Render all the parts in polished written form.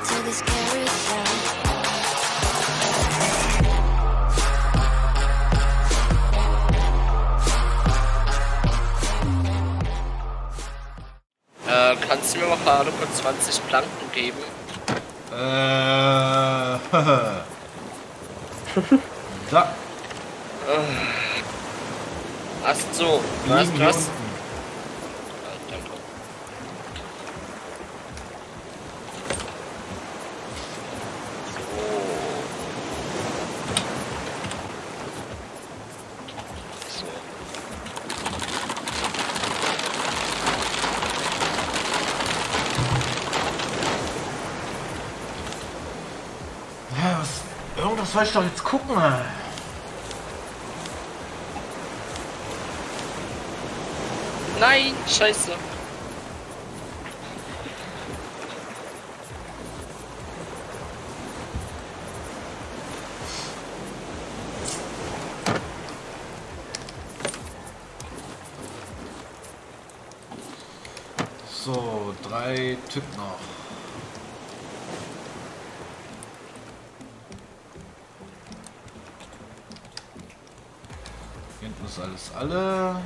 Kannst du mir mal gerade kurz 20 Planken geben? Da. Ach so, was? Danke. Ja, irgendwas soll ich doch jetzt gucken. Nein, scheiße. So, 3 Stück noch. Hinten ist alles alle.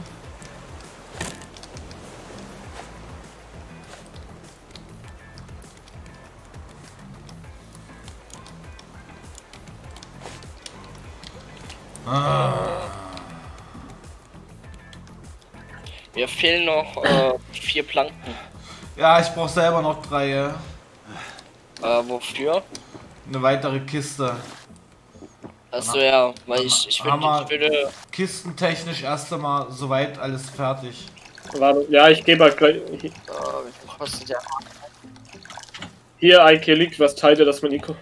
Mir fehlen noch 4 Planken. Ja, ich brauche selber noch 3. Wofür? Eine weitere Kiste. Achso, ja, weil ich würde... Kistentechnisch erst einmal soweit alles fertig. Warte, ja, ich gebe halt gleich. wie viel kostet der? Hier, Eike, liegt was, teilt ihr das mit Nico?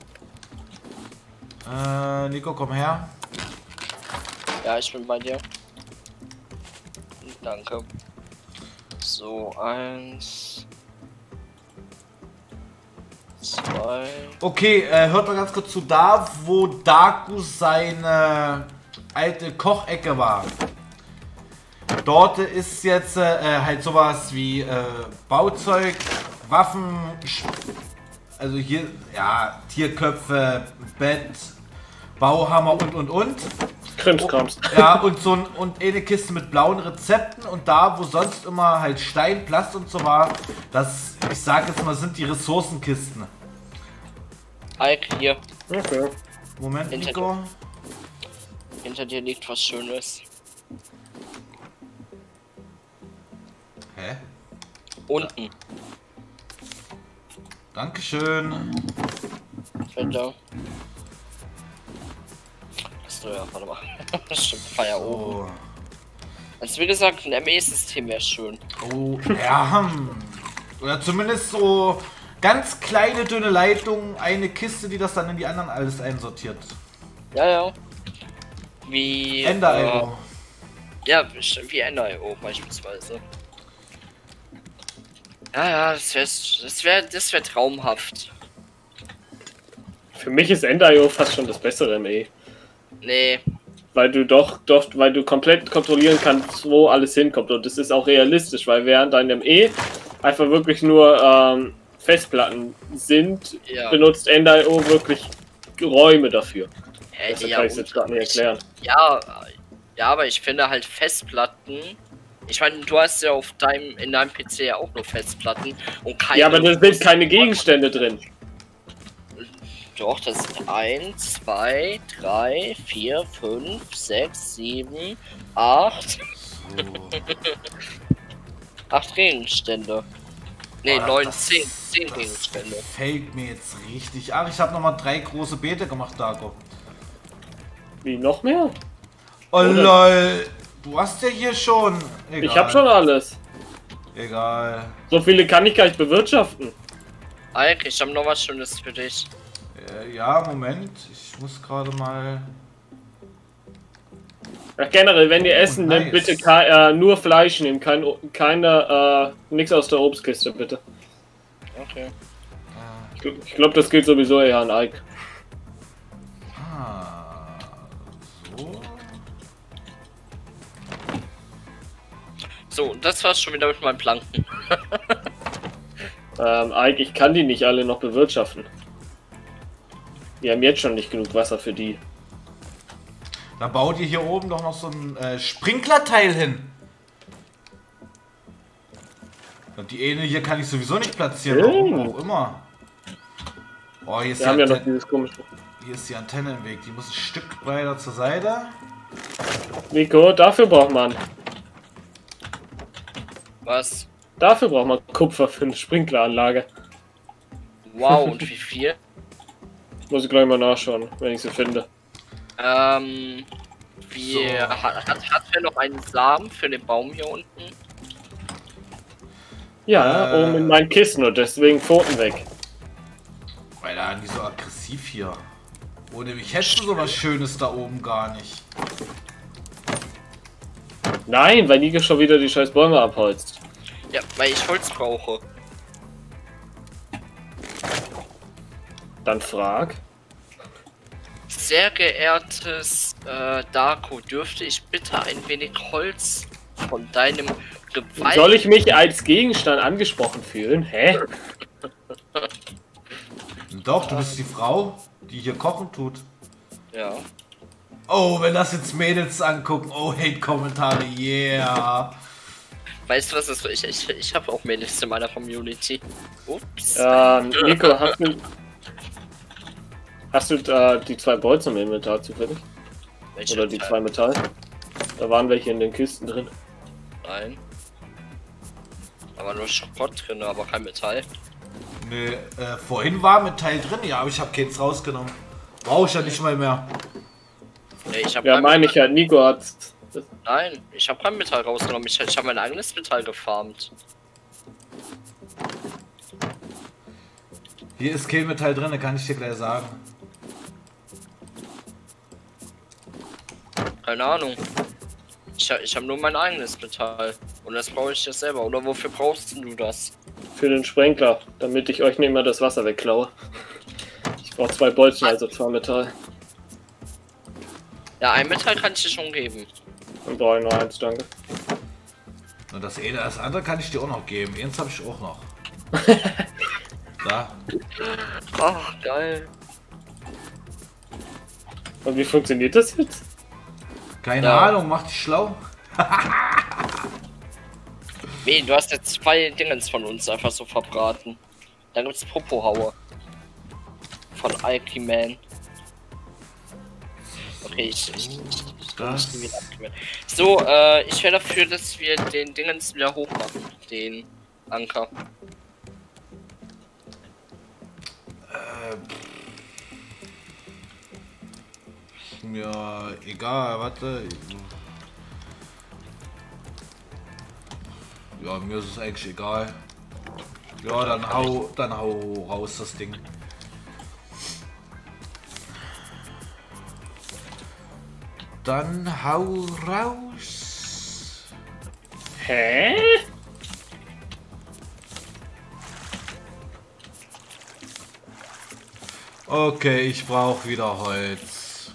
Nico, komm her. Ja, ich bin bei dir. Danke. So, 1, 2. Okay, hört mal ganz kurz zu. Da, wo Daku seine alte Kochecke war. Dort ist jetzt halt sowas wie Bauzeug, Waffen, also hier, ja, Tierköpfe, Bett, Bauhammer und. Krimskrams. Ja, und eine Kiste mit blauen Rezepten und da, wo sonst immer halt Stein, Plast und so war, das, ich sag jetzt mal, sind die Ressourcenkisten. Ike, hier. Okay. Moment, Nico. Hinter dir liegt was Schönes. Hä? Unten. Dankeschön. Bitte. Achso, ja, warte mal. Stimmt, Feier oben. Also wie gesagt, ein ME-System wäre schön. Oh, ja. Oder zumindest so ganz kleine, dünne Leitungen, eine Kiste, die das dann in die anderen alles einsortiert. Ja. Wie... Ender-IO. Ja, wie Ender-IO beispielsweise. Ja, das wär traumhaft. Für mich ist Ender.io fast schon das bessere ME. Nee. Weil du weil du komplett kontrollieren kannst, wo alles hinkommt. Und das ist auch realistisch, weil während deinem ME einfach wirklich nur Festplatten sind, Ja. benutzt Ender.io wirklich Räume dafür. Hey, Das kann ich jetzt gerade nicht erklären. Ja, aber ich finde halt Festplatten. Ich meine, du hast ja in deinem PC ja auch nur Festplatten und keine. Ja, aber da sind keine Gegenstände drin. Doch, das sind 1, 2, 3, 4, 5, 6, 7, 8. So. 8 Gegenstände. Ne, 9, 10 Gegenstände. Fällt mir jetzt richtig. Ach, ich habe nochmal 3 große Beete gemacht, Dago. Wie, noch mehr? Oh lol. Du hast ja hier schon. Egal. Ich habe schon alles. Egal. So viele kann ich gar nicht bewirtschaften. Ike, ich habe noch was Schönes für dich. Ja, Moment. Ich muss gerade mal... Ja, generell, wenn ihr essen, nice. nehmt bitte nur Fleisch nehmen, nichts aus der Obstkiste, bitte. Okay. Ich glaube, das gilt sowieso eher an Ike. So. So, das war's schon wieder mit meinen Planken. Ike, ich kann die nicht alle noch bewirtschaften. Wir haben jetzt schon nicht genug Wasser für die. Dann baut ihr hier oben doch noch so ein Sprinklerteil hin. Und die eine hier kann ich sowieso nicht platzieren, warum auch immer. Oh, hier ist, Wir haben ja noch dieses komische. hier ist die Antenne im Weg, die muss ein Stück weiter zur Seite. Nico, dafür braucht man. Was? Dafür braucht man Kupfer für eine Sprinkleranlage. Wow, und wie viel? Muss ich gleich mal nachschauen, wenn ich sie finde. Hat er noch einen Samen für den Baum hier unten? Ja, oben in meinen Kissen und deswegen Pfoten weg. Weil da die so aggressiv hier. Ohne mich hättest du sowas Schönes da oben gar nicht. Nein, weil Nico schon wieder die scheiß Bäume abholzt. Ja, weil ich Holz brauche. Dann frag. Sehr geehrtes Darko, dürfte ich bitte ein wenig Holz von deinem Gewalt... Soll ich mich als Gegenstand angesprochen fühlen? Hä? Doch, du bist die Frau, die hier kochen tut. Ja. Oh, wenn das jetzt Mädels angucken. Oh, Hate-Kommentare, yeah. Weißt du was, ist so? Ich habe auch Mädels in meiner Community. Ups. Nico, hast du die 2 Bolzen im Inventar zufällig? Welche Oder die Teil? 2 Metall? Da waren welche in den Kisten drin. Nein. Aber nur Schrott drin, aber kein Metall. Nee, vorhin war Metall drin, ja, aber ich habe keins rausgenommen. Brauche ich ja nicht mal mehr. Nee, ich habe Ja, meine ich halt, Nico hat. Nein, ich habe kein Metall rausgenommen. Ich habe mein eigenes Metall gefarmt. Hier ist kein Metall drin, kann ich dir gleich sagen. Keine Ahnung. Ich habe nur mein eigenes Metall. Und das brauche ich ja selber. Oder wofür brauchst du das? Für den Sprenkler, damit ich euch nicht mehr das Wasser wegklaue. Ich brauche 2 Bolzen, also 2 Metall. Ja, ein Metall kann ich dir schon geben. Dann brauche ich nur 1, danke. Und das andere kann ich dir auch noch geben. Eins habe ich auch noch. Da. Ach, geil. Und wie funktioniert das jetzt? Keine Ja. Ahnung, mach dich schlau. Nee, du hast jetzt 2 Dingens von uns einfach so verbraten. Dann gibt's Popohaue. Von Alki Man. Okay, ich Das. bin wieder abgewählt. So, ich wäre dafür, dass wir den Dingens wieder hochmachen. Den Anker. Ja, egal, warte. Ja, mir ist es eigentlich egal. Ja, dann hau raus das Ding. Dann hau raus. Hä? Okay, ich brauche wieder Holz.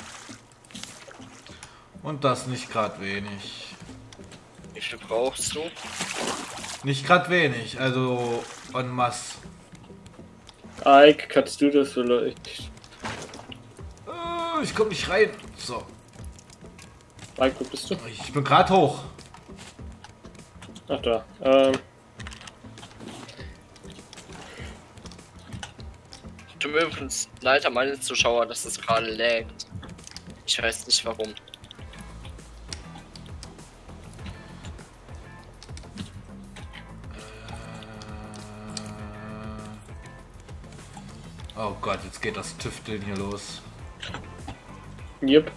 Und das nicht gerade wenig. Wie viel brauchst du? Nicht gerade wenig, also en masse. Ike, kannst du das vielleicht? Ich komme nicht rein. So, Ike, wo bist du? ich bin gerade hoch. Ach da. Tut mir übrigens leid an meine Zuschauer, dass es gerade laggt. Ich weiß nicht warum. Oh Gott, jetzt geht das Tüfteln hier los. Yep.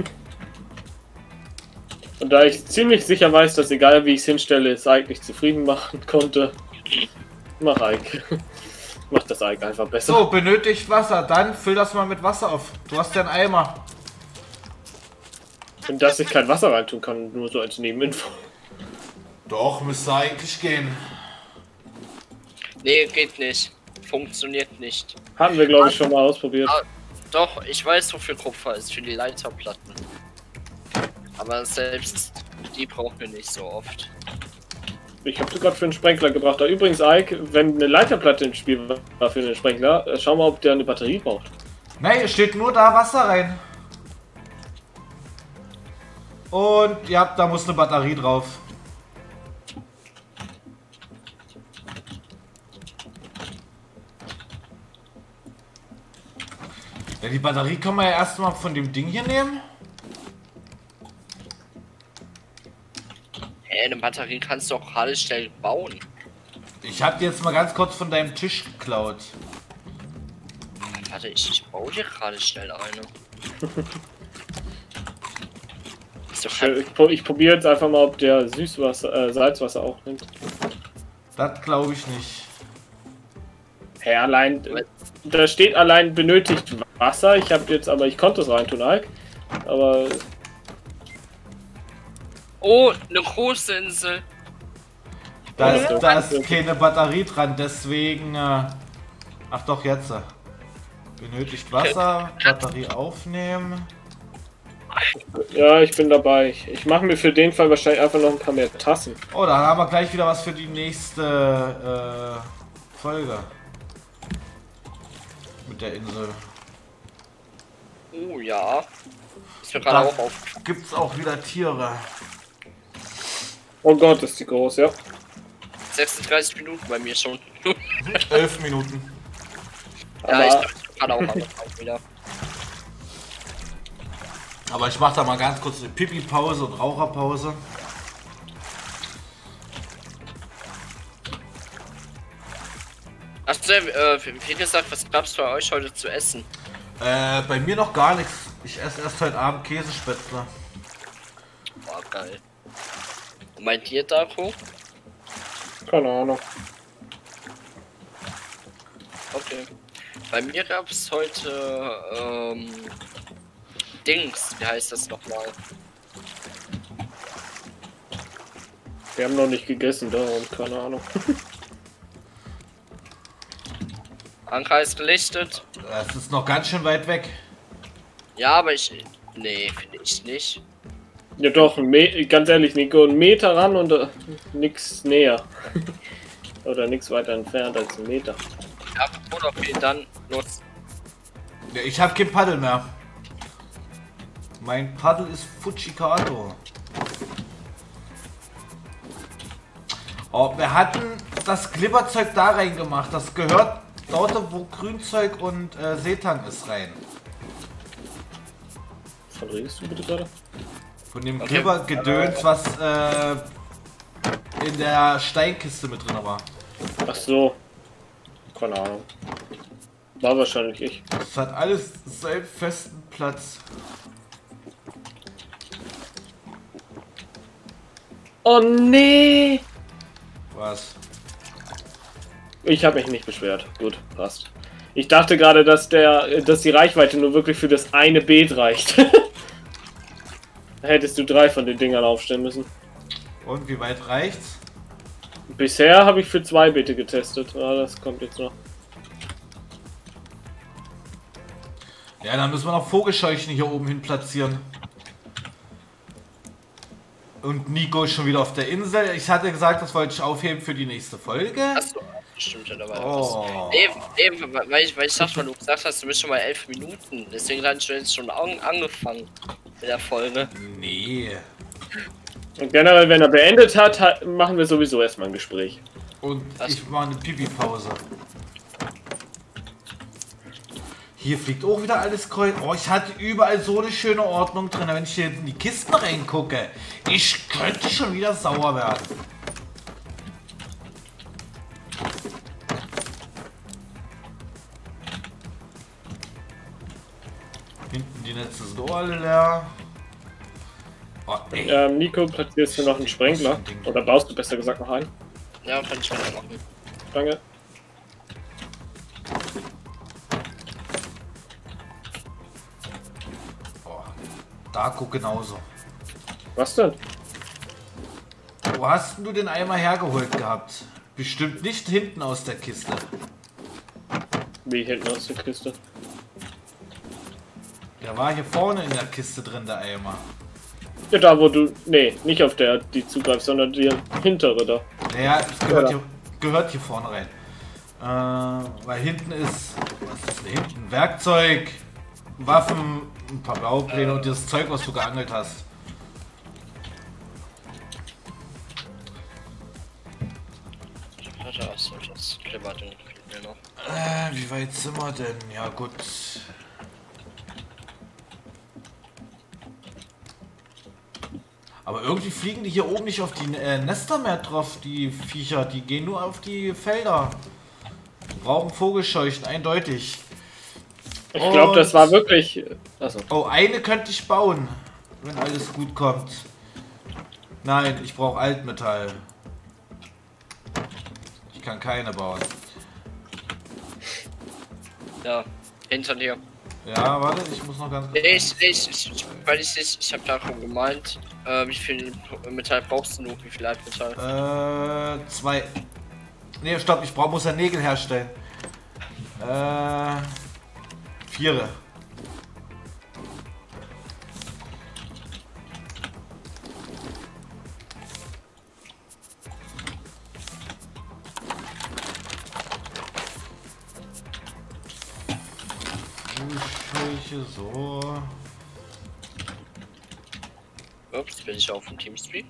Und da ich ziemlich sicher weiß, dass egal wie ich es hinstelle, es Ike nicht zufrieden machen konnte, mach Ike. Mach das Ike einfach besser. So, benötigt Wasser, dann füll das mal mit Wasser auf. Du hast ja einen Eimer. Und dass ich kein Wasser reintun kann, nur so als Nebeninfo. Doch, müsste eigentlich gehen. Nee, geht nicht. Funktioniert nicht. Hatten wir, glaube ich, schon mal ausprobiert. Ah, doch, ich weiß, wofür Kupfer ist, für die Leiterplatten. Aber selbst die brauchen wir nicht so oft. Ich habe gerade für einen Sprenkler gebracht. Da übrigens, Ike, wenn eine Leiterplatte im Spiel war für einen Sprenkler, schau mal, ob der eine Batterie braucht. Nein, es steht nur da Wasser rein. Und ja, da muss eine Batterie drauf. Ja, die Batterie kann man ja erstmal von dem Ding hier nehmen. Hä, eine Batterie kannst du auch gerade schnell bauen. Ich hab die jetzt mal ganz kurz von deinem Tisch geklaut. Warte, ich baue dir gerade schnell eine. Ist doch halt, Ich probiere jetzt einfach mal, ob der Salzwasser auch nimmt. Das glaube ich nicht. Hä, allein, da steht allein benötigt Wasser. Ich habe jetzt, aber ich konnte es reintun, Ike. Aber oh, eine große Insel. Da ist keine Batterie dran, deswegen... ach doch, jetzt. Benötigt Wasser, Batterie aufnehmen. ja, ich bin dabei. Ich mache mir für den Fall wahrscheinlich einfach noch ein paar mehr Tassen. Oh, dann haben wir gleich wieder was für die nächste Folge. Mit der Insel. Oh ja. Ist mir gerade auch auf. Gibt's auch wieder Tiere. Oh Gott, ist die groß, ja. 36 Minuten bei mir schon. 11 Minuten. Ja, Aber ich glaube, ich kann auch angefangen wieder. Aber ich mache da mal ganz kurz eine Pipi-Pause und Raucherpause. Achso, wie gesagt, was gab's bei euch heute zu essen? Bei mir noch gar nichts. Ich esse erst heute Abend Käsespätzle. Boah, geil. Und meint ihr, Darko? keine Ahnung. Okay. Bei mir gab's heute, Dings, wie heißt das nochmal? Wir haben noch nicht gegessen, da und keine Ahnung. Anker ist gelichtet. Es ist noch ganz schön weit weg. Ja, aber nee, finde ich nicht. Ja doch, ganz ehrlich, Nico, 1 Meter ran und nix näher. Oder nix weiter entfernt als 1 Meter. Ja, gut, okay, dann los. Ja, ich habe kein Paddel mehr. Mein Paddel ist Fujikato. Oh, wir hatten das Glibberzeug da reingemacht. Das gehört dort, wo Grünzeug und Seetang ist, rein. Von redest du bitte gerade? Von dem Glibbergedöns, was in der Steinkiste mit drin war. Ach so. Keine Ahnung. War wahrscheinlich ich. Das hat alles seinen festen Platz. Oh nee! Was? Ich habe mich nicht beschwert. Gut, passt. Ich dachte gerade, dass die Reichweite nur wirklich für das eine Beet reicht. Da hättest du 3 von den Dingern aufstellen müssen. Und wie weit reicht's? Bisher habe ich für 2 Beete getestet. Ah, das kommt jetzt noch. Ja, dann müssen wir noch Vogelscheuchen hier oben hin platzieren. Und Nico ist schon wieder auf der Insel. Ich hatte gesagt, das wollte ich aufheben für die nächste Folge. Achso, stimmt ja dabei. Oh. Eben, weil ich dachte, weil du gesagt hast, du bist schon mal 11 Minuten. Deswegen hatte ich jetzt schon angefangen mit der Folge. Nee. Und generell, wenn er beendet hat, machen wir sowieso erstmal ein Gespräch. Und ich mache eine Pipi-Pause. Hier fliegt auch wieder alles kreuz. Oh, ich hatte überall so eine schöne Ordnung drin. Wenn ich hier in die Kisten reingucke, ich könnte schon wieder sauer werden. Hinten die Netze sind auch alle leer. Oh, Nico, platzierst du noch einen Sprenkler? Oder baust du besser gesagt noch einen? Ja, kann ich wieder machen. Danke. Darko genauso. Was denn? Wo hast denn du den Eimer hergeholt gehabt? Bestimmt nicht hinten aus der Kiste. Wie hinten aus der Kiste? Der war hier vorne in der Kiste drin, der Eimer. Ja, da wo du... Nee, nicht auf der, die zugreifst, sondern die hintere da. Naja, es gehört hier vorne rein. Weil hinten ist, was ist denn hinten? Werkzeug, Waffen, ein paar Baupläne und das Zeug, was du geangelt hast. Das Klimmert und mir noch. Wie weit sind wir denn? Ja gut. Aber irgendwie fliegen die hier oben nicht auf die Nester mehr drauf, die Viecher. Die gehen nur auf die Felder. Brauchen Vogelscheuchen, eindeutig. Ich glaube, das war wirklich... Achso. Oh, eine könnte ich bauen, wenn alles gut kommt. Nein, ich brauche Altmetall. Ich kann keine bauen. Ja, hinter dir. Ja, warte, ich muss noch ganz kurz... Ich habe da schon gemeint, wie viel Metall brauchst du noch, wie viel Altmetall? 2. Ne, stopp, muss ja Nägel herstellen. 4. So. Ups, bin ich auf dem Teamspeak.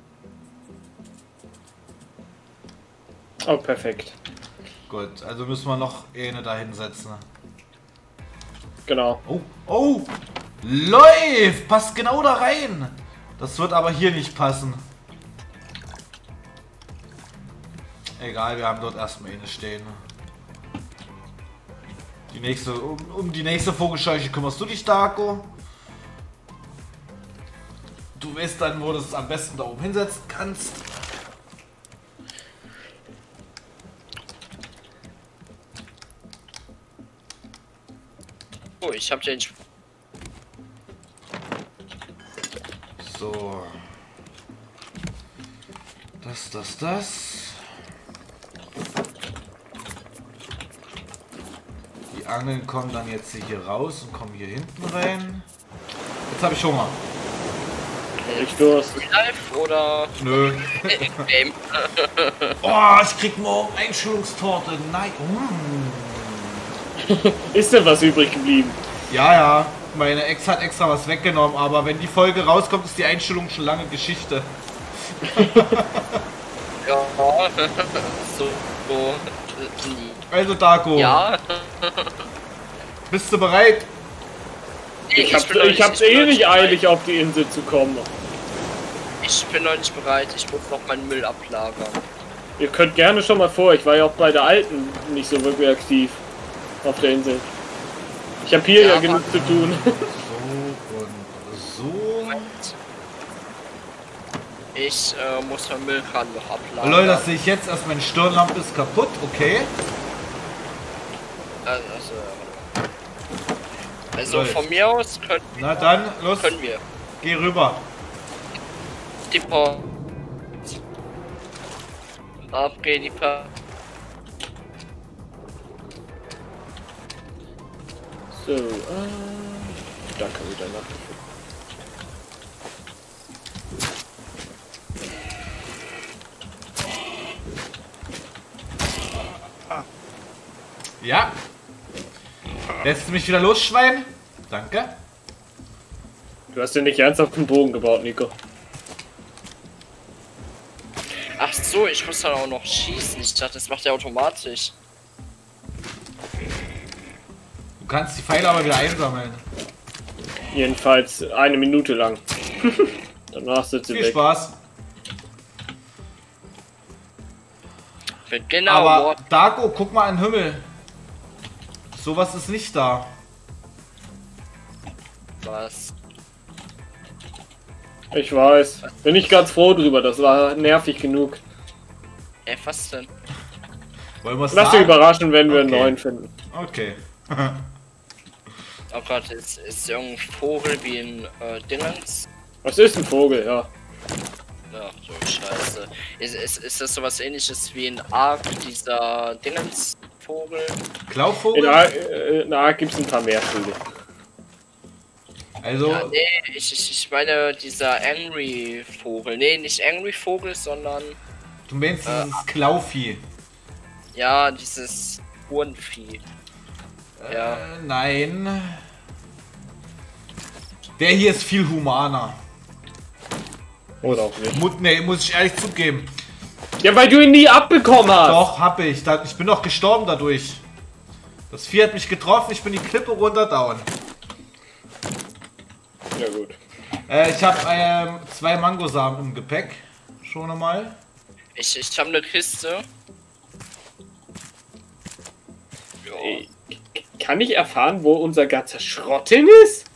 Oh, perfekt. Gut, also müssen wir noch eine da hinsetzen. Genau. Oh, oh! Läuft! Passt genau da rein! Das wird aber hier nicht passen. Egal, wir haben dort erstmal eine stehen. Die nächste, um die nächste Vogelscheuche kümmerst du dich, Darko. Du weißt dann, wo du es am besten da oben hinsetzen kannst. Oh, ich hab den... So. Das. Die Angeln kommen dann jetzt hier raus und kommen hier hinten rein. Jetzt habe ich Hunger. Ich Durst. Live oder... Nö. Game. Oh, ich krieg morgen Einschulungstorte. Nein. Ist denn was übrig geblieben? Ja. Meine Ex hat extra was weggenommen, aber wenn die Folge rauskommt, ist die Einstellung schon lange Geschichte. Ja. so. Also Darko, Ja. bist du bereit? Ich hab's eh nicht eilig, auf die Insel zu kommen. Ich bin noch nicht bereit, ich muss noch meinen Müll ablagern. Ihr könnt gerne schon mal vor, ich war ja auch bei der alten nicht so wirklich aktiv auf der Insel. Ich habe hier ja genug zu tun. So und so. Moment. Ich muss meinen Müllkran noch Oh, ablagern. Leute, das sehe ich jetzt erst, meine Stirnlampe ist kaputt, okay. Also von mir aus Na dann, los, können wir. geh rüber. Die Post. Abgeh die Post. So, da kann wieder nachgeführt. Ja. Lässt du mich wieder los, Schwein? Danke. Du hast ja nicht ernsthaft einen Bogen gebaut, Nico. Ach so, ich muss dann auch noch schießen. Ich dachte, das macht er automatisch. Du kannst die Pfeile aber wieder einsammeln. Jedenfalls 1 Minute lang. Danach sind sie Viel weg. Spaß. Genau. Aber Darko, guck mal an den Himmel. Sowas ist nicht da. Was? Ich weiß. Bin ich ganz froh drüber, das war nervig genug. Was denn? Wollen wir es Lass dich sagen? überraschen, wenn wir einen Okay. neuen finden. Okay. Oh Gott, ist irgendein Vogel wie ein Dingens? Was ist ein Vogel, ja. Ach so Scheiße. Ist das sowas ähnliches wie ein Ark, dieser Dingens-Vogel? Klauvvogel? In Ark gibt es ein paar mehr Vögel. Also, Ja, nee, ich meine dieser Angry Vogel. Nee, nicht Angry Vogel, sondern Du meinst dieses Klauvieh? Ja, dieses Hurenvieh. Ja. Nein. Der hier ist viel humaner. Oder auch nicht. Nee, muss ich ehrlich zugeben. Ja, weil du ihn nie abbekommen hast. Doch, hab ich. Ich bin doch gestorben dadurch. Das Vieh hat mich getroffen, ich bin die Klippe runter, down. Ja gut. Ich habe 2 Mangosamen im Gepäck. Schon einmal. Ich habe eine Kiste. Kann ich erfahren, wo unser ganzer Schrott hin ist?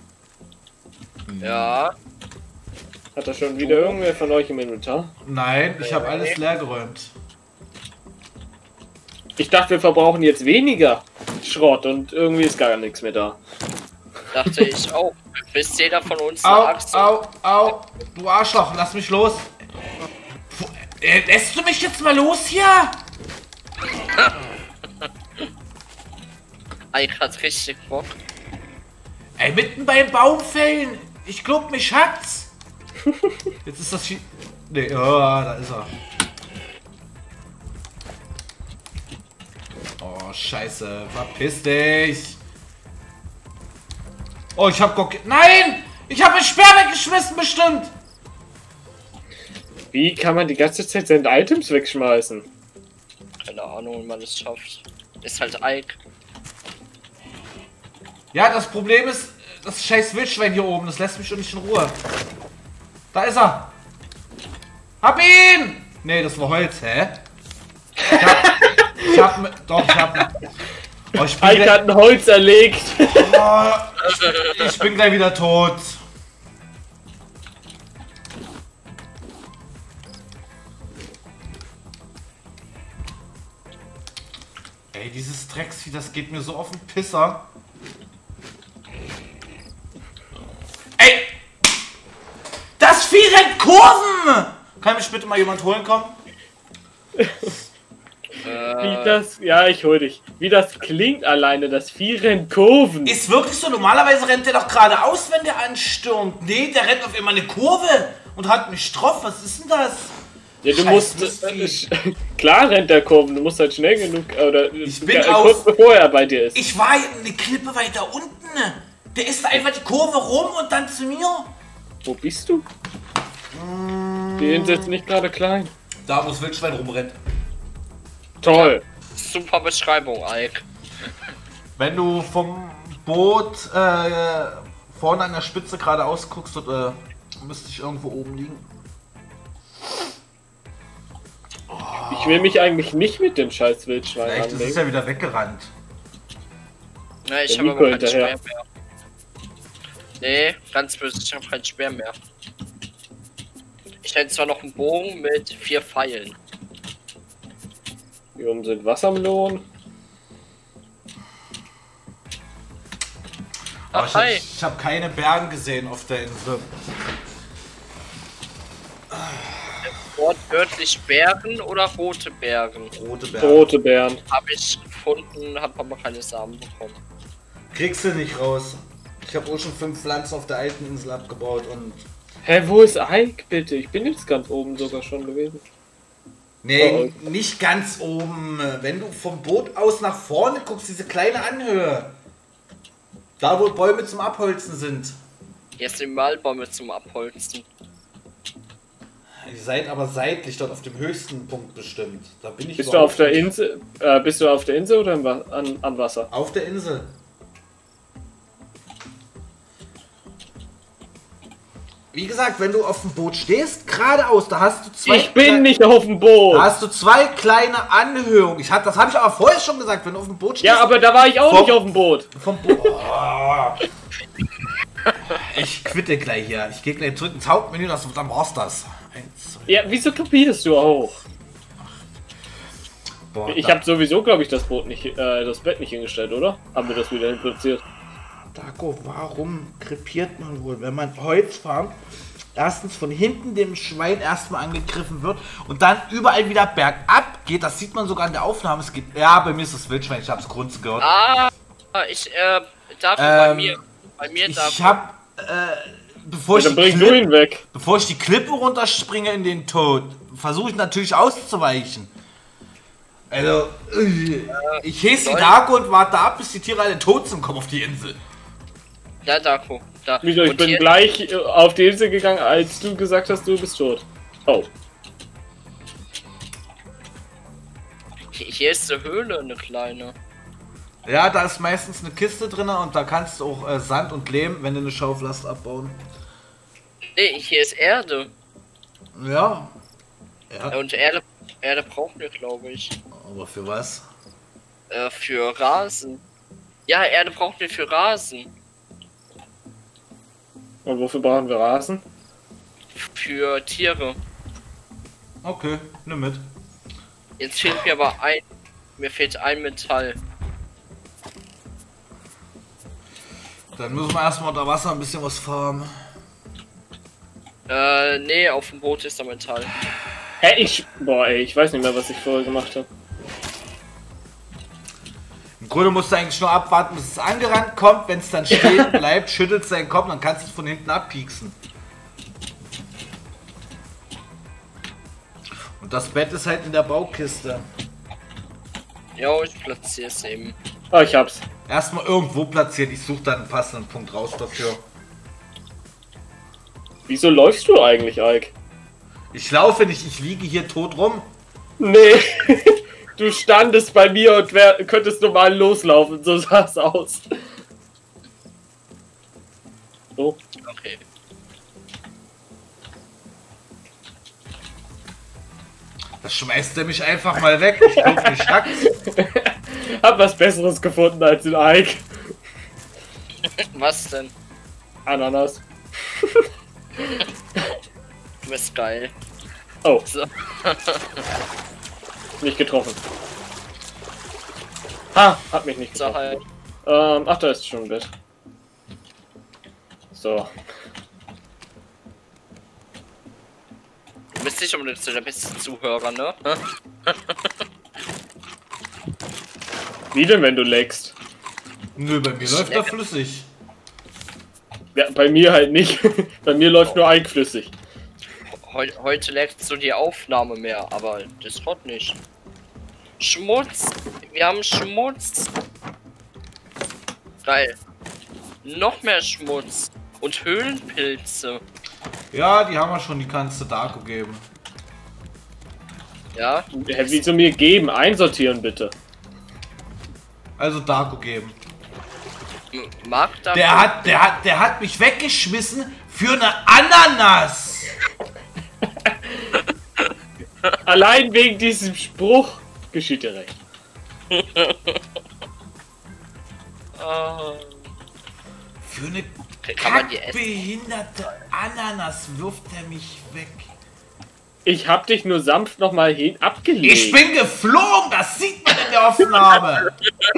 Ja. Hat da schon wieder irgendwer von euch im Inventar? Nein, ich habe alles leer geräumt. Ich dachte, wir verbrauchen jetzt weniger Schrott und irgendwie ist gar nichts mehr da. Dachte ich auch. Bis jeder von uns Au, eine Axt. au, du Arschloch, lass mich los. Lässt du mich jetzt mal los hier? Ike hat richtig Bock. Ey, mitten beim Baumfällen. Ich glaub, mich hat's. Jetzt ist das Vieh... Nee, oh, da ist er. Oh, scheiße. Verpiss dich. Oh, ich hab Gok... Nein! Ich hab den Speer weggeschmissen, bestimmt. Wie kann man die ganze Zeit seine Items wegschmeißen? Keine Ahnung, wie man das schafft. Ist halt Ike. Ja, das Problem ist, das scheiß Wildschwein hier oben, das lässt mich schon nicht in Ruhe. Da ist er. Hab ihn! Nee, das war Holz, hä? Ich hab oh, ich bin Ike hat ein Holz erlegt. Oh, ich bin gleich wieder tot. Ey, dieses Drecksvieh, das geht mir so auf den Pisser. Ey! Das Vieh rennt Kurven! Kann mich bitte mal jemand holen kommen? Wie das... Ja, ich hol dich. Wie das klingt alleine, das Vieh rennt Kurven. Ist wirklich so, normalerweise rennt der doch geradeaus, wenn der anstürmt. Nee, der rennt auf immer eine Kurve und hat mich drauf. Was ist denn das? Ja, du Scheiß musst... klar rennt der Kurven, du musst halt schnell genug... Oder Ich bin kurz auf... bevor er bei dir ist. Ich war eine Klippe weiter unten. Der ist einfach die Kurve rum und dann zu mir. Wo bist du? Die Insel ist nicht gerade klein. Da, wo das Wildschwein rumrennt. Toll. Super Beschreibung, Ike. Wenn du vom Boot vorne an der Spitze geradeaus guckst, müsste ich irgendwo oben liegen. Ich will mich eigentlich nicht mit dem scheiß Wildschwein Echt, das ist anlegen. ja wieder weggerannt. Ja, ich Der habe Nico aber keinen hinterher. Speer mehr. Nee, ganz böse, ich habe keinen Speer mehr. Ich hätte zwar noch einen Bogen mit 4 Pfeilen. Hier oben sind Wassermelonen. Aber Ach, hi. ich hab keine Berge gesehen auf der Insel. Wortwörtlich Bären oder rote Bären? Rote Berge. Rote Beeren. Habe ich gefunden, habe aber keine Samen bekommen. Kriegst du nicht raus. Ich habe auch schon 5 Pflanzen auf der alten Insel abgebaut und... Hä, wo ist Ike bitte? Ich bin jetzt ganz oben sogar schon gewesen. Nee, nicht ganz oben. Wenn du vom Boot aus nach vorne guckst, diese kleine Anhöhe. Da, wo Bäume zum Abholzen sind. Hier sind Mahlbäume zum Abholzen. Ihr seid aber seitlich dort auf dem höchsten Punkt bestimmt. Da bin ich Bist du auf der nicht. Insel? Bist du auf der Insel oder am Wasser? Auf der Insel. Wie gesagt, wenn du auf dem Boot stehst, geradeaus, da hast du zwei... Ich bin nicht auf dem Boot! Da hast du 2 kleine Anhöhungen. Das habe ich aber vorher schon gesagt, wenn du auf dem Boot stehst... Ja, aber da war ich auch nicht auf dem Boot. Vom Boot... Oh. Ich quitte gleich hier. Ich gehe gleich zurück ins Hauptmenü, dann war's das. 1, 2, Ja, wieso kapierst du auch? boah, Ich habe sowieso, glaube ich, das Boot nicht, das Bett nicht hingestellt, oder? Haben wir das wieder hin platziert? Dago, warum krepiert man wohl, wenn man Holz farmt, erstens von hinten dem Schwein erstmal angegriffen wird und dann überall wieder bergab geht? Das sieht man sogar in der Aufnahme. Es geht, ja, bei mir ist das Wildschwein, ich hab's Grunzen gehört. Ah, ich darf bei mir darf. Ich hab, bevor Ja, dann bring du ihn weg. bevor ich die Klippe runterspringe in den Tod, versuche ich natürlich auszuweichen. Also, ich hieß die Darko und warte ab, bis die Tiere alle tot sind und komm auf die Insel. Ja, Darko, da. Wieso, ich bin gleich auf die Insel gegangen, als du gesagt hast, du bist tot. Oh. Hier ist eine Höhle, eine kleine. Ja, da ist meistens eine Kiste drin und da kannst du auch Sand und Lehm, wenn du eine Schaufel hast, abbauen. Nee, hier ist Erde. Ja. Ja. Und Erde brauchen wir, glaube ich. Aber für was? Für Rasen. Ja, Erde brauchen wir für Rasen. Und wofür brauchen wir Rasen? Für Tiere. Okay, nimm mit. Jetzt fehlt mir aber mir fehlt ein Metall. Dann müssen wir erstmal unter Wasser ein bisschen was farmen. Nee, auf dem Boot ist da Metall. Hä, boah, ey, ich weiß nicht mehr, was ich vorher gemacht habe. Im Grunde musst du eigentlich nur abwarten, bis es angerannt kommt. Wenn es dann stehen bleibt, schüttelt seinen Kopf, dann kannst du es von hinten abpieksen. Und das Bett ist halt in der Baukiste. Ja, ich platziere es eben. Oh, ich hab's. Erstmal irgendwo platziert, ich suche dann einen passenden Punkt raus dafür. Wieso läufst du eigentlich, Ike? Ich laufe nicht, ich liege hier tot rum. Nee, du standest bei mir und könntest normal loslaufen, so sah es aus. So. Okay. Das schmeißt er mich einfach mal weg. Ich guck nicht schackt. Hab was Besseres gefunden als den Ike. Was denn? Ananas. Du bist geil. Oh, So. nicht getroffen. Ha, hat mich nicht So getroffen. halt. Ach, da ist schon ein Bett. So. Du bist nicht unbedingt so der beste Zuhörer, ne? Wie denn, wenn du leckst? Nö, bei mir läuft er flüssig. Ja, bei mir halt nicht. Bei mir läuft nur Ike flüssig. Heute leckt so die Aufnahme mehr, aber Discord nicht. Schmutz! Wir haben Schmutz! Geil. Noch mehr Schmutz. Und Höhlenpilze. Ja, die haben wir schon, die kannst du Darko geben. Ja? Hä, wieso mir geben? Einsortieren bitte. Also Darko geben. Mag da. Der hat mich weggeschmissen für eine Ananas. Allein wegen diesem Spruch geschieht dir recht. Für eine Kann man die essen? behinderte Ananas wirft er mich weg. Ich hab dich nur sanft nochmal abgelegt. Ich bin geflogen, das sieht man in der Aufnahme.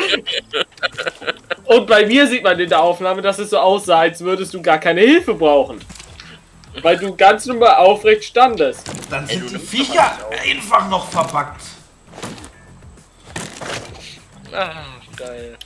Und bei mir sieht man in der Aufnahme, dass es so aussah, als würdest du gar keine Hilfe brauchen. Weil du ganz normal aufrecht standest. Dann Ey, sind du die nimmst Viecher aber nicht auf. einfach noch verpackt. Ah, geil.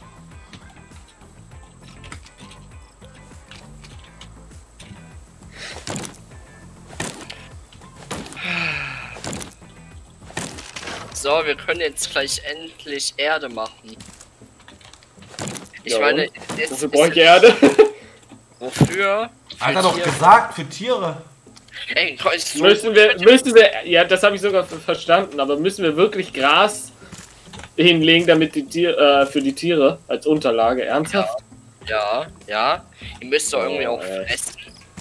So, wir können jetzt gleich endlich Erde machen. Ich Ja, meine, und? Wofür brauche ich Erde? Wofür? Hat er doch Tiere. gesagt, für Tiere. Ey, so müssen wir, ja, das habe ich sogar verstanden, aber müssen wir wirklich Gras hinlegen, damit die für die Tiere als Unterlage, ernsthaft? Ja, ja. Ihr müsst doch irgendwie Oh, auch ey. fressen.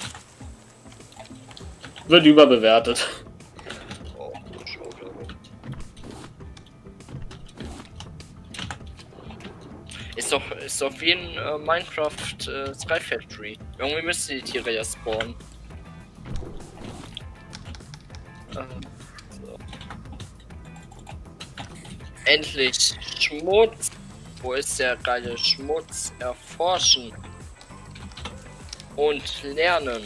Wird überbewertet. Oh, ist doch wie in Minecraft Sky Factory. Irgendwie müssen die Tiere ja spawnen. So. Endlich Schmutz. Wo ist der geile Schmutz? Erforschen. Und lernen.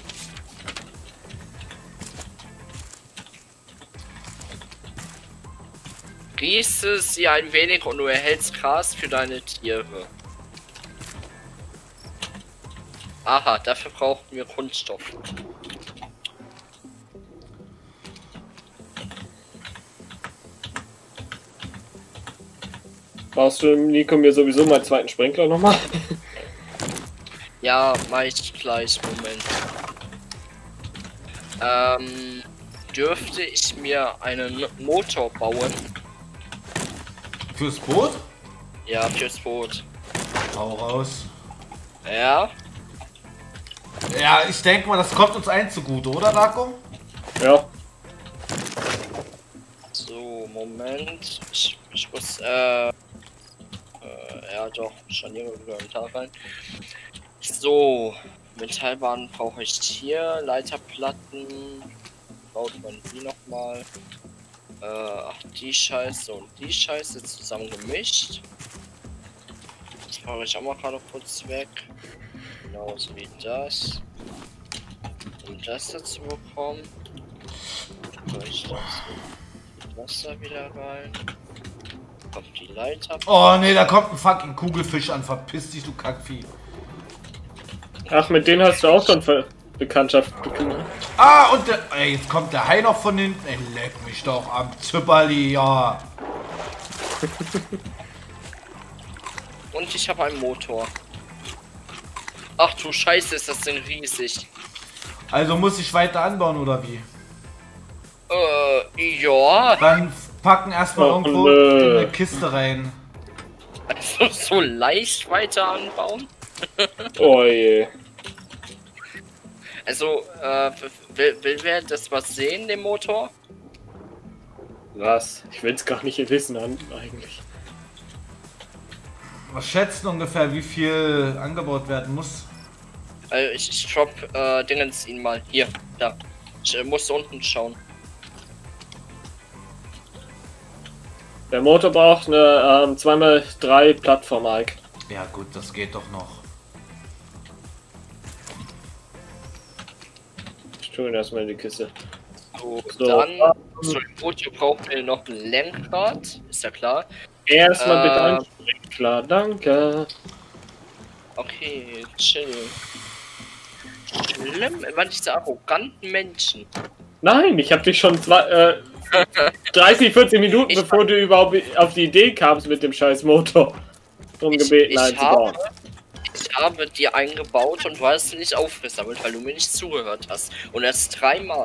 Gieße sie ein wenig und du erhältst Gras für deine Tiere. Aha, dafür brauchen wir Kunststoff. Brauchst du, Nico, mir sowieso meinen zweiten Sprinkler nochmal? Ja, mach ich gleich. Moment. Dürfte ich mir einen Motor bauen? Fürs Boot? Ja, fürs Boot. Hau raus. Ja? Ja, ich denke mal, das kommt uns allen zugute, oder, Darko? Ja. So, Moment. Ich muss, ja doch, schon hier wieder im Tag rein. So, Metallbahnen brauche ich hier, Leiterplatten. Baut man die nochmal. Ach, die Scheiße und die Scheiße zusammen gemischt. Das brauche ich auch mal gerade kurz weg. Genauso wie das. Um das dazu bekommen. Mache ich das da wieder rein. Kommt die Leiter. Oh ne, da kommt ein fucking Kugelfisch an. Verpiss dich, du Kackvieh. Ach, mit denen hast du auch schon Bekanntschaft bekommen. Ah, und der, ey, jetzt kommt der Hai noch von hinten. Ey, leck mich doch am Zipperli, ja. Und ich habe einen Motor. Ach du Scheiße, ist das denn riesig. Also muss ich weiter anbauen, oder wie? Ja. Dann packen erstmal Oh, irgendwo nö. in eine Kiste rein. Also so leicht weiter anbauen. Oh je. Also, will wer das was sehen, den Motor? Was? Ich will es gar nicht wissen eigentlich. Was schätzen ungefähr, wie viel angebaut werden muss? Ich drop Dingens ihn mal. Hier, da. Ich muss unten schauen. Der Motor braucht eine 2x3 Plattform, Ike. Ja gut, das geht doch noch. Ich tue ihn erstmal in die Kiste. So, So. dann zum Motor brauchen wir noch ein Lenkrad. Ist ja klar. Erstmal bitte ein Sprinkler, danke. Okay, chill. Schlimm, immer diese arroganten Menschen. Nein, ich habe dich schon 30, 40 Minuten, bevor du überhaupt auf die Idee kamst mit dem scheiß Motor, drum gebeten einzubauen. Ich habe dir eingebaut und du hast nicht aufgesammelt, weil du mir nicht zugehört hast. Und erst 3-mal.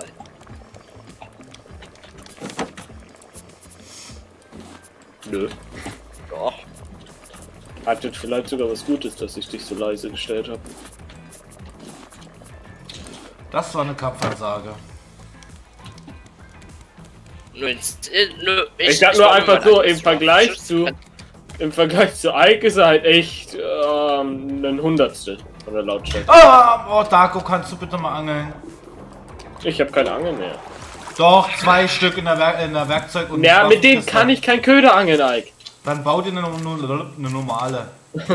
Nö. Doch. Hattet vielleicht sogar was Gutes, dass ich dich so leise gestellt habe. Das war eine Kampfansage. Ich sag nur einfach so, im Vergleich zu Ike ist er halt echt ein Hundertstel von der Lautstärke. Oh, Darko, kannst du bitte mal angeln? Ich habe keine Angel mehr. Doch, 2 Stück in der Werkzeug und... Ja, mit denen kann ich kein Köder angeln, Ike. Dann bau dir eine normale.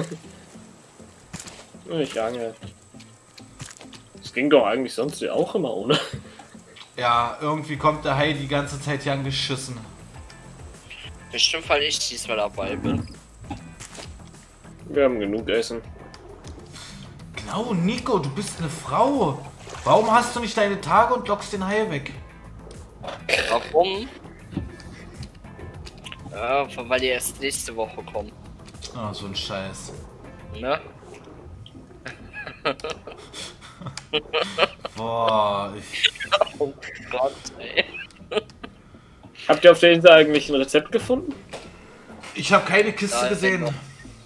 Ich angel. Das ging doch eigentlich sonst ja auch immer ohne. Ja, irgendwie kommt der Hai die ganze Zeit hier angeschissen. Bestimmt, weil ich diesmal dabei bin. Wir haben genug Essen. Genau, Nico, du bist eine Frau. Warum hast du nicht deine Tage und lockst den Hai weg? Warum? Ja, weil die erst nächste Woche kommen. Ah, so ein Scheiß. Ne? Boah, Oh Gott, ey. Habt ihr auf der Insel eigentlich ein Rezept gefunden? ich habe keine Kiste Ja, gesehen. doch.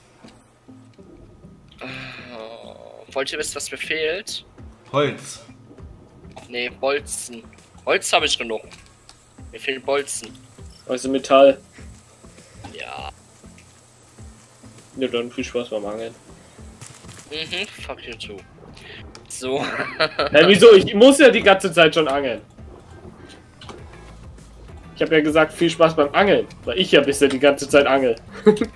Wollt ihr wissen, was mir fehlt? Holz. Ne, Bolzen. Holz habe ich genug. Mir fehlen Bolzen. Also Metall. Ja. Ja, dann viel Spaß beim Angeln. Fuck you too. So. Ja, wieso? Ich muss ja die ganze Zeit schon angeln. Ich habe ja gesagt, viel Spaß beim Angeln, weil ich ja bisher die ganze Zeit angel. Und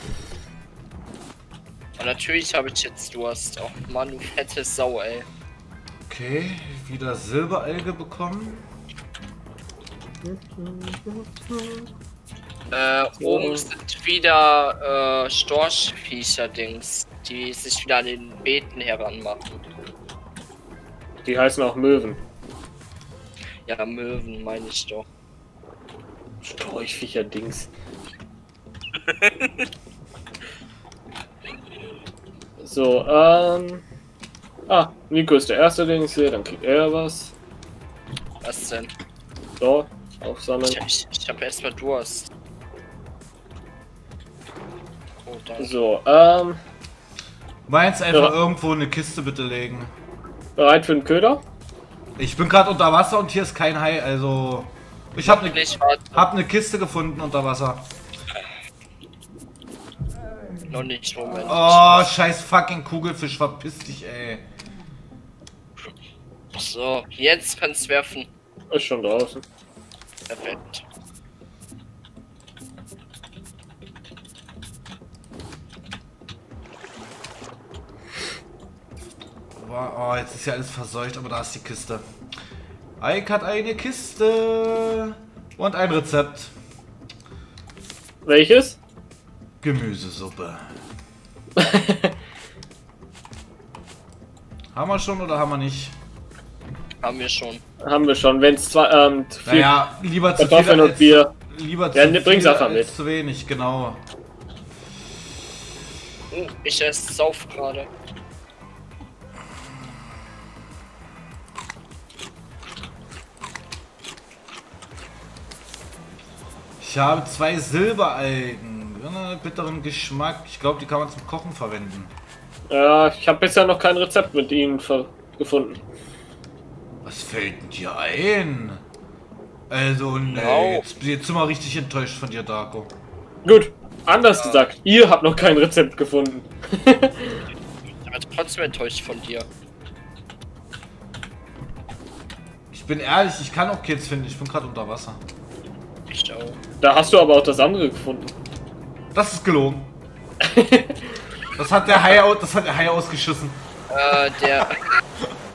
natürlich habe ich jetzt Durst. Oh Mann, du fette Sau, ey. Okay, wieder Silberalge bekommen. Oben sind wieder Storchviecher-Dings, die sich wieder an den Beeten heranmachen. Die heißen auch Möwen. Ja, Möwen meine ich doch. Storchviecher-Dings. So, Nico ist der Erste, den ich sehe, dann kriegt er was. Was denn? So, aufsammeln. Ich hab erstmal Durst. Oh, danke. So, Meinst einfach Ja. irgendwo eine Kiste bitte legen. bereit für den Köder? Ich bin gerade unter Wasser und hier ist kein Hai, also... Ich habe Ich warte. hab eine Kiste gefunden unter Wasser. Noch nicht, Moment. Oh, scheiß fucking Kugelfisch, verpiss dich, ey. So, jetzt kannst du werfen. Ist schon draußen. Perfekt. Oh, jetzt ist ja alles verseucht, aber da ist die Kiste. Ike hat eine Kiste und ein Rezept. Welches? Gemüsesuppe. Haben wir schon oder haben wir nicht? Haben wir schon. Haben wir schon. Wenn es zwei, viel Naja, lieber zu viel Kartoffeln und als, Bier. lieber Ja, zu ne, bring's viel einfach als mit. zu wenig, genau. Ich esse Sauf gerade. Ich habe 2 Silberalgen. Bitteren Geschmack. Ich glaube, die kann man zum Kochen verwenden. Ja, ich habe bisher noch kein Rezept mit ihnen gefunden. Was fällt denn dir ein? Also, nee, Wow. jetzt sind wir richtig enttäuscht von dir, Darko. Gut, anders gesagt, ihr habt noch kein Rezept gefunden. Ich bin trotzdem enttäuscht von dir. Ich bin ehrlich, ich kann auch Kids finden, ich bin gerade unter Wasser. Ich auch. Da hast du aber auch das andere gefunden. Das ist gelogen. Das hat der Hai ausgeschissen. Der